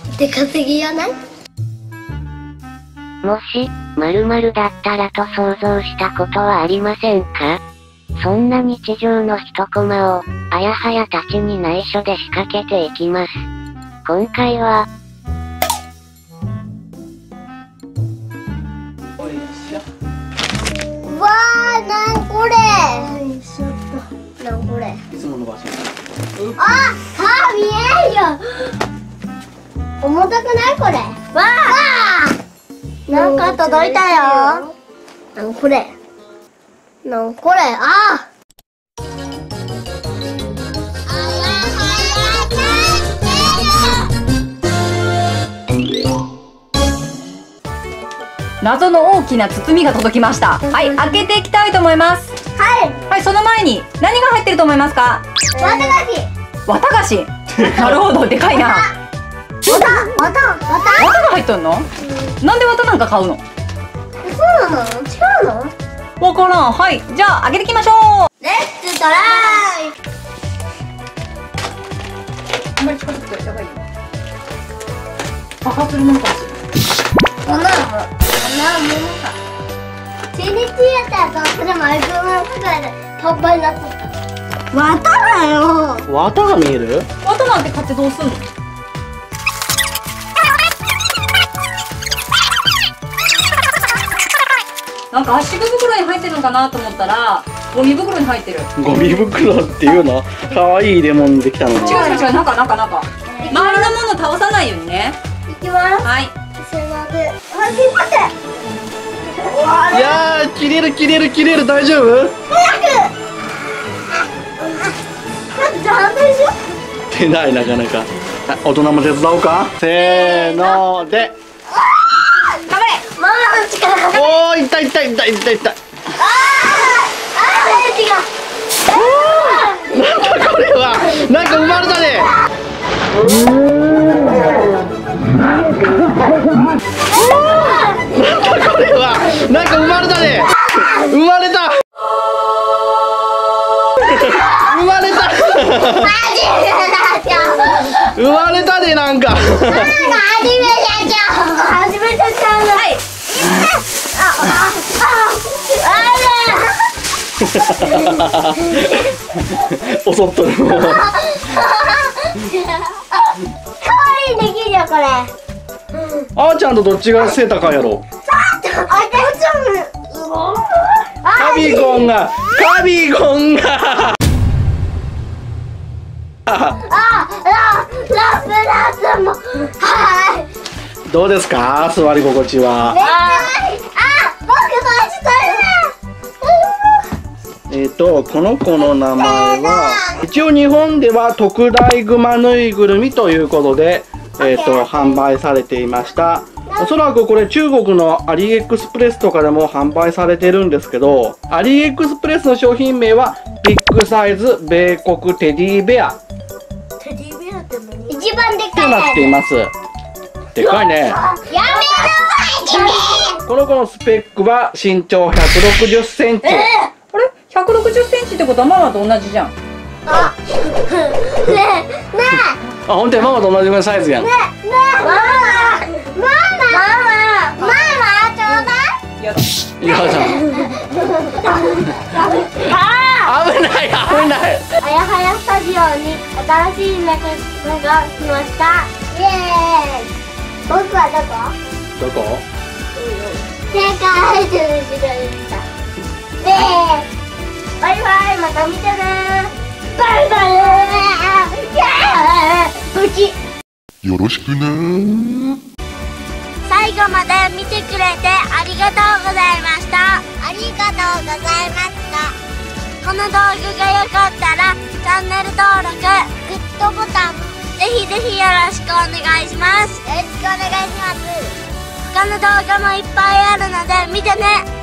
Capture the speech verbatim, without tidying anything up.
でかすぎやない？ もし、〇〇だったらと想像したことはありませんか？そんな日常の一コマを、あやはやたちに内緒で仕掛けていきます。今回は、 わー、なんこれ。なんこれ。 いつも伸ばしあ、歯見えんよ。重たくないこれ。わー。なんか届いたよ。なんこれ。なんこれ。あー。 謎の大きな包みが届きました。はい、開けていきたいと思います。 はい。 はい、その前に何が入ってると思いますか？ わたがし。 綿菓子。なるほど、でかいな。 わた、わた、わた。 綿が入っとんの？なんで綿なんか買うの？ そうなの？違うの？ わからん。はい、じゃあ開けていきましょう。 レッツトライ。 あんまり近づくとやばいよ。爆発するものかもしれない。 こんなのも、こんなものか。チリチやったら、それ丸くなったから、パンパンになってた。わただよ。 綿が見える？ 綿なんて買ってどうすんの？なんか圧縮袋に入ってるのかなと思ったら、ゴミ袋に入ってる。 ゴミ袋っていうの？可愛いレモンできたのに。 違う違う違う、中中中。周りのもの倒さないようにね。 いきます。 はい。 すいません。あ、すいません。 いやー、切れる切れる切れる、大丈夫？ 早く。ダメでしょ。 出ないなかなか。あ、大人も手伝おうか。せーので。 頑張れ。 ママの力が。 おー、痛い痛い痛い痛い痛い。 ああ、ああ、違う。 なんだこれは。なんか生まれたね。なんだこれは。なんか生まれたね。生まれた。生まれた。生まれたで、なんか。 初めてちゃう。初めてちゃう。はい。あ、あ、あ、あ襲っとる。 かわいいできるよこれ。 あーちゃんとどっちが背高いやろ。カビゴンがカビゴンがあ、ララプラスも。はい。 どうですか、座り心地は。 あ、僕マジ取れない。 えっとこの子の名前は一応日本では特大グマぬいぐるみということで、えっと販売されていました。おそらくこれ中国のアリエクスプレスとかでも販売されてるんですけど、アリエクスプレスの商品名はビッグサイズ米国テディベアテディベアって何？一番でとかいなっています。でかいね。 やめろ君。 この子のスペックは身長ひゃくろくじゅっセンチ。 あれひゃくろくじゅっセンチってことはママと同じじゃん。 あ、ねえ、ねえ。 あ、ほんとにママと同じぐらいサイズやん。 ねえ、ねえ、ママ、ママ、ママ、ママ、ちょうだい。 やだ。 いやだ。危ない危ない。 あやはやスタジオに新しいメガが来ました。イエーイ。僕はどこ？ どこ？ 正解するしかできた。で、バイバイ、また見てね。バイバイ。プチ。 よろしくね。 最後まで見てくれてありがとうございました。ありがとうございました。この動画が良かったらチャンネル登録、グッドボタンぜひぜひよろしくお願いします。よろしくお願いします。他の動画もいっぱいあるので見てね。